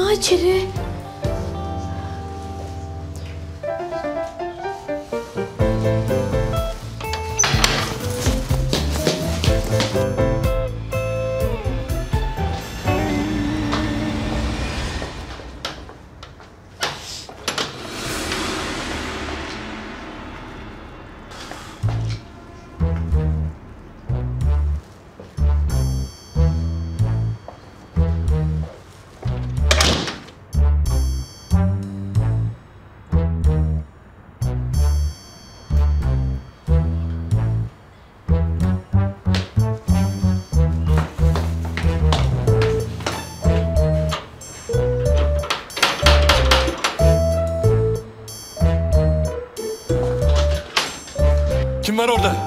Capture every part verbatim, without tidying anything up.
ya içeri. Kim var orada?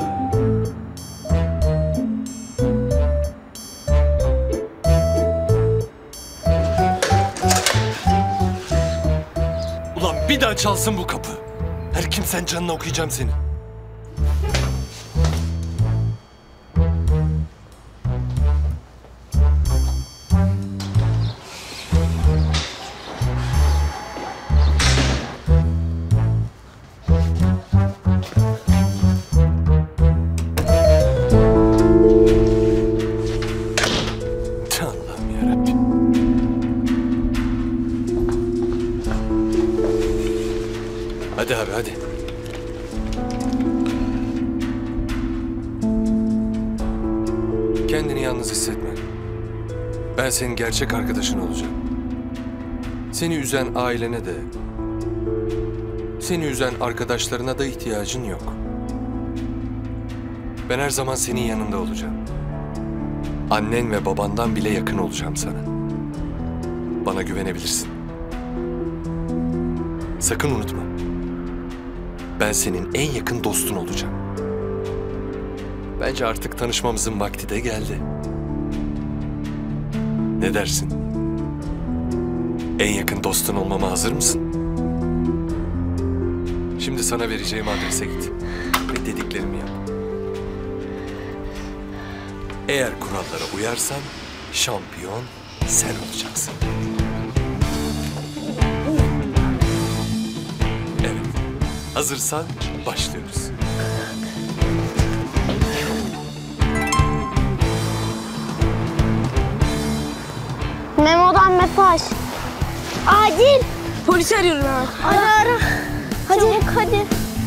Ulan bir daha çalsın bu kapı. Her kimsen canına okuyacağım seni. Hadi abi hadi. Kendini yalnız hissetme. Ben senin gerçek arkadaşın olacağım. Seni üzen ailene de, seni üzen arkadaşlarına da ihtiyacın yok. Ben her zaman senin yanında olacağım. Annen ve babandan bile yakın olacağım sana. Bana güvenebilirsin. Sakın unutma. Ben senin en yakın dostun olacağım. Bence artık tanışmamızın vakti de geldi. Ne dersin? En yakın dostun olmama hazır mısın? Şimdi sana vereceğim adrese git ve dediklerimi yap. Eğer kurallara uyarsan şampiyon sen olacaksın. Evet. Hazırsan başlıyoruz. Memo'dan mesaj. Acil. Polisi arıyorum hemen. Ara ara. Hadi çabuk, hadi.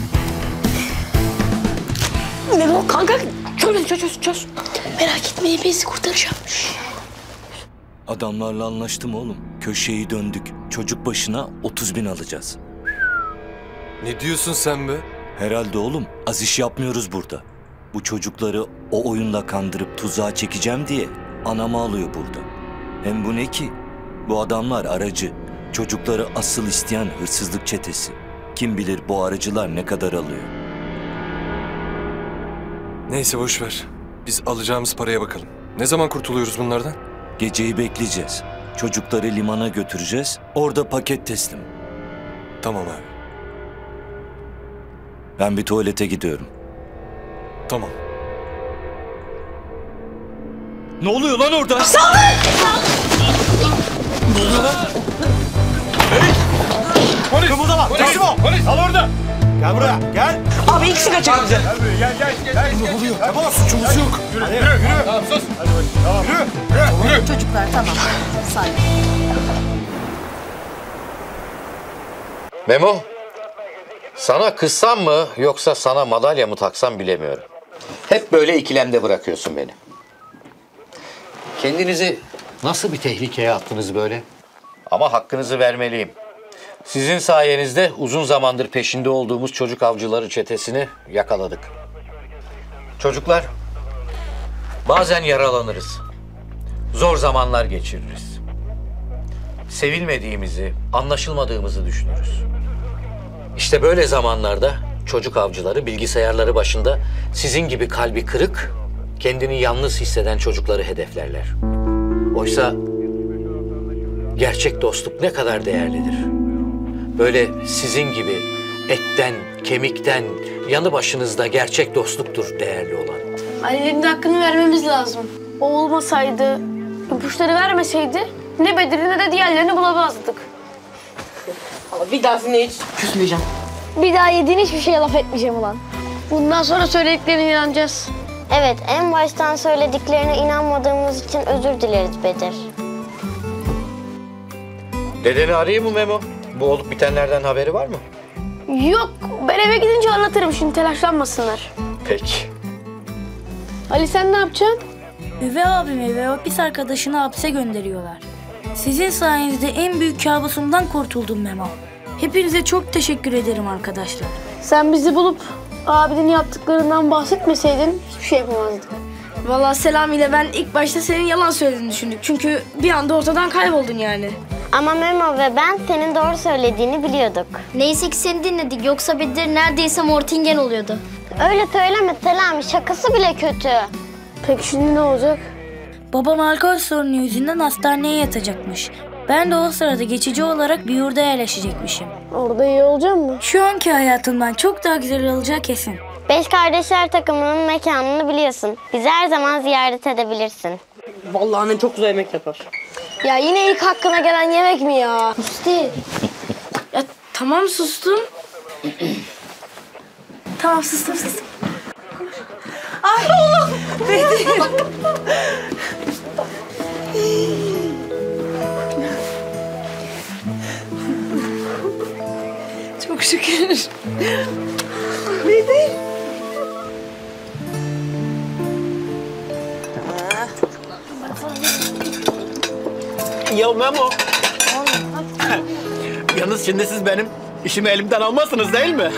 Memo kanka çöz çöz çöz. Merak etmeyin, bizi kurtaracağım. Adamlarla anlaştım oğlum. Köşeyi döndük. Çocuk başına otuz bin alacağız. Ne diyorsun sen be? Herhalde oğlum. Az iş yapmıyoruz burada. Bu çocukları o oyunla kandırıp tuzağa çekeceğim diye anamı alıyor burada. Hem bu ne ki? Bu adamlar aracı. Çocukları asıl isteyen hırsızlık çetesi. Kim bilir bu aracılar ne kadar alıyor. Neyse boş ver. Biz alacağımız paraya bakalım. Ne zaman kurtuluyoruz bunlardan? Geceyi bekleyeceğiz. Çocukları limana götüreceğiz. Orada paket teslim. Tamam abi. Ben bir tuvalete gidiyorum. Tamam. Ne oluyor lan orada? Saldır! Ne oluyor lan? Hey! Polis! Kımıldama! Polis! Polis! Al orada! Gel buraya, gel! Abi ikisi kaçak. Gel buraya, gel, gel, gel! Ne oluyor? Tamam, suçumuz yok. Yürü, yürü, yürü! Tamam, sus! Hadi bakayım, tamam. Yürü, yürü, yürü! Çocuklar tamam. Sakin. Memo, sana kızsam mı yoksa sana madalya mı taksam bilemiyorum. Hep böyle ikilemde bırakıyorsun beni. Kendinizi nasıl bir tehlikeye attınız böyle? Ama hakkınızı vermeliyim. Sizin sayenizde uzun zamandır peşinde olduğumuz çocuk avcıları çetesini yakaladık. Çocuklar, bazen yaralanırız. Zor zamanlar geçiririz. Sevilmediğimizi, anlaşılmadığımızı düşünürüz. İşte böyle zamanlarda çocuk avcıları bilgisayarları başında sizin gibi kalbi kırık, kendini yalnız hisseden çocukları hedeflerler. Oysa gerçek dostluk ne kadar değerlidir. Böyle sizin gibi etten, kemikten, yanı başınızda gerçek dostluktur değerli olan. Ali'nin de hakkını vermemiz lazım. O olmasaydı, ipuçları vermeseydi ne Bedir'i ne de diğerlerini bulamazdık. Ama bir daha seninle hiç küsmeyeceğim. Bir daha yediğin hiçbir şeye laf etmeyeceğim ulan. Bundan sonra söylediklerine inanacağız. Evet, en baştan söylediklerine inanmadığımız için özür dileriz Bedir. Dedeni arayayım mı Memo? Bu olup bitenlerden haberi var mı? Yok, ben eve gidince anlatırım şimdi, telaşlanmasınlar. Peki. Ali sen ne yapacaksın? Üvey abimi ve hapis arkadaşını hapse gönderiyorlar. Sizin sayenizde en büyük kabusumdan kurtuldum Memo. Hepinize çok teşekkür ederim arkadaşlar. Sen bizi bulup abinin yaptıklarından bahsetmeseydin hiçbir şey yapamazdık. Vallahi Selami ile ben ilk başta senin yalan söylediğini düşündük. Çünkü bir anda ortadan kayboldun yani. Ama Memo ve ben senin doğru söylediğini biliyorduk. Neyse ki seni dinledik. Yoksa Bedir neredeyse Mortingen oluyordu. Öyle söyleme Selami, şakası bile kötü. Peki şimdi ne olacak? Babam alkol sorunu yüzünden hastaneye yatacakmış. Ben de o sırada geçici olarak bir yurda yerleşecekmişim. Orada iyi olacak mı? Şu anki hayatımdan çok daha güzel olacak kesin. Beş Kardeşler takımının mekanını biliyorsun. Bizi her zaman ziyaret edebilirsin. Vallahi annen çok güzel yemek yapar. Ya yine ilk hakkına gelen yemek mi ya? Musti. Ya tamam sustum. Tamam sustum sustum. Ay Allah! Bedir. Çok şükür. Bedir. Ya Memo. Yalnız şimdi siz benim işimi elimden almazsınız değil mi?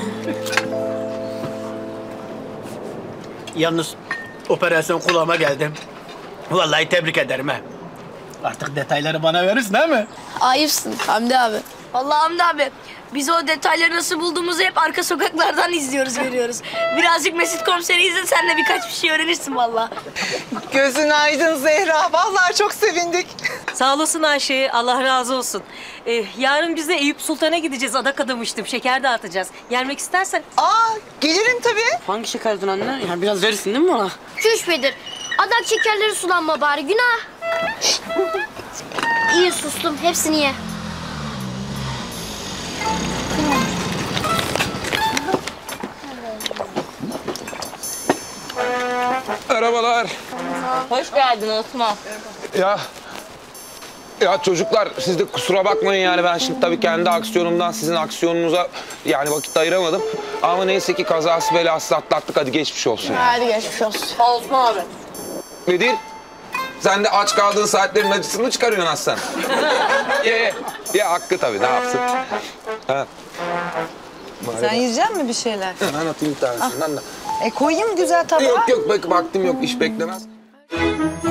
Yalnız operasyon kulağıma geldi. Vallahi tebrik ederim ha. Artık detayları bana verirsin değil mi? Ayıpsın Hamdi abi. Vallahi Hamdi abi, biz o detayları nasıl bulduğumuzu hep arka sokaklardan izliyoruz, görüyoruz. Birazcık Mesut Komiser'i izle, sen de birkaç bir şey öğrenirsin vallahi. Gözün aydın Zehra. Vallahi çok sevindik. Sağ olasın Ayşe. Allah razı olsun. Ee, yarın biz de Eyüp Sultan'a gideceğiz. Adak adamıştım. Şeker dağıtacağız. Gelmek istersen. Aa, gelirim tabii. Hangi şekerdin anne? Yani biraz verirsin değil mi bana? Çüş Bedir. Adak şekerleri sulanma bari. Günah. İyi sustum. Hepsini ye. Merhabalar. Hoş geldin Osman. Ya ya çocuklar siz de kusura bakmayın yani ben şimdi tabii kendi aksiyonumdan sizin aksiyonunuza yani vakit ayıramadım. Ama neyse ki kazası belası atlattık, hadi geçmiş olsun. Hadi geçmiş olsun. Osman abi. Nedir? Sen de aç kaldığın saatlerin acısını mı çıkarıyorsun Aslan? ye ye. Ye hakkı tabii, ne yapsın? Ha. Sen yiyecek misin bir şeyler? Hemen atayım bir tanesinden de. E koyayım güzel tabağa. Yok yok bak vaktim yok, iş beklemez.